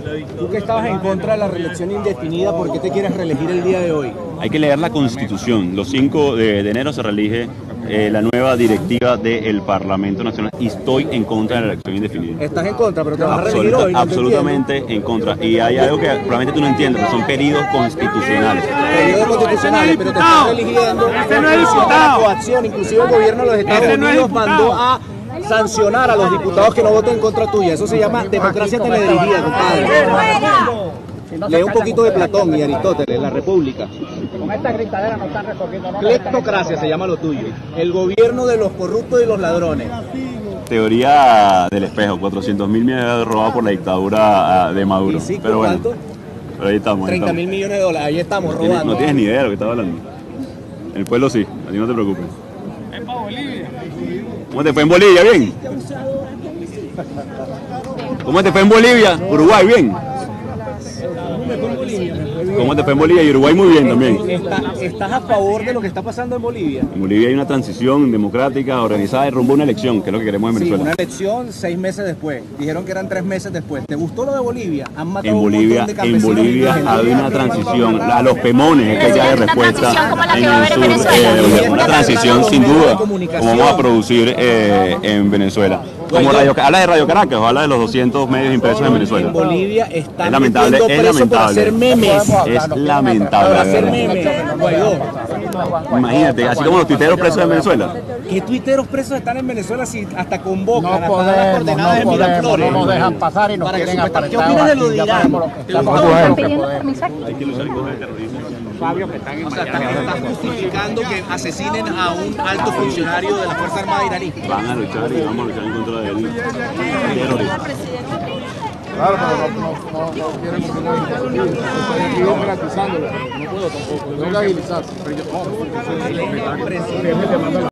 Tú que estabas en contra de la reelección indefinida, ¿por qué te quieres reelegir el día de hoy? Hay que leer la Constitución. Los 5 de enero se reelige la nueva directiva del Parlamento Nacional y estoy en contra de la elección indefinida. Estás en contra, pero te vas a reelegir hoy. No absolutamente en contra. Y hay algo que probablemente tú no entiendes, pero son periodos constitucionales. Periodos constitucionales, pero te estás reeligiendo por la coacción. Inclusive el gobierno de los Estados Unidos mandó a sancionar a los diputados que no voten en contra tuya. Eso se llama democracia teledirigida, compadre. Lee un poquito de Platón y Aristóteles, La República. Con esta gritadera no están resolviendo nada. Cleptocracia se llama lo tuyo. El gobierno de los corruptos y los ladrones. Teoría del espejo, 400.000 millones robados por la dictadura de Maduro. Sí, pero bueno, ¿cuánto? pero ahí estamos. 30.000 millones de dólares, ahí estamos robando. No tienes ni idea de lo que estaba hablando. El pueblo sí, a ti no te preocupes. Es para Bolivia. ¿Cómo te fue en Bolivia? ¿Bien? ¿Cómo te fue en Bolivia? Uruguay, ¿bien? ¿Cómo te fue en Bolivia? Y Uruguay muy bien también. ¿Estás a favor de lo que está pasando en Bolivia? En Bolivia hay una transición democrática organizada y rumbo a una elección, que es lo que queremos en Sí, Venezuela. una elección 6 meses después. Dijeron que eran 3 meses después. ¿Te gustó lo de Bolivia? Han matado En Bolivia, un montón de campesinos. hay una transición, a los pemones es que ya hay respuesta en el sur, una transición sin duda, como vamos a producir en Venezuela. Como habla de Radio Caracas o habla de los 200 medios impresos en Venezuela. En Bolivia están Es lamentable, metiendo preso por hacer memes. Es Por lamentable. hacer de verdad. memes. Guaidó. Imagínate, así como los tuiteros presos en Venezuela. ¿Qué tuiteros presos están en Venezuela si hasta convocan hasta las No coordenadas de podemos, Miraflores? no nos dejan pasar y nos Para que quieren supuestamente- apartar. ¿Qué opinas de lo de Irán? ¿Están pidiendo permiso aquí? Hay que luchar contra el terrorismo. O sea, estás justificando que asesinen a un alto funcionario de la Fuerza Armada iraní. Van a luchar y vamos a luchar en contra del terrorismo. Claro, pero no quieren continuar. Estoy aquí garantizándola. No puedo tampoco. Tengo que agilizar.